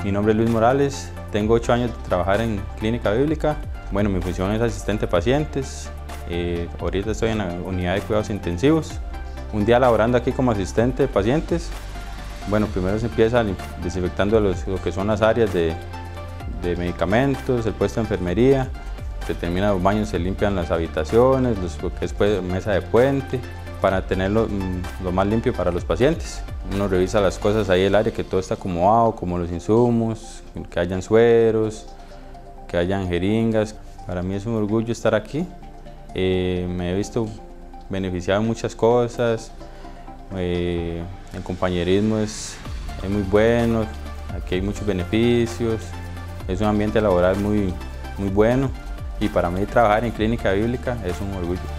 Mi nombre es Luis Morales, tengo 8 años de trabajar en Clínica Bíblica. Bueno, mi función es asistente de pacientes. Ahorita estoy en la unidad de cuidados intensivos. Un día laborando aquí como asistente de pacientes. Bueno, primero se empieza desinfectando lo que son las áreas de medicamentos, el puesto de enfermería. Se terminan los baños, se limpian las habitaciones, lo que es mesa de puente, para tenerlo lo más limpio para los pacientes. Uno revisa las cosas ahí del área, que todo está acomodado, como los insumos, que hayan sueros, que hayan jeringas. Para mí es un orgullo estar aquí. Me he visto beneficiado en muchas cosas. El compañerismo es muy bueno, aquí hay muchos beneficios. Es un ambiente laboral muy bueno, y para mí trabajar en Clínica Bíblica es un orgullo.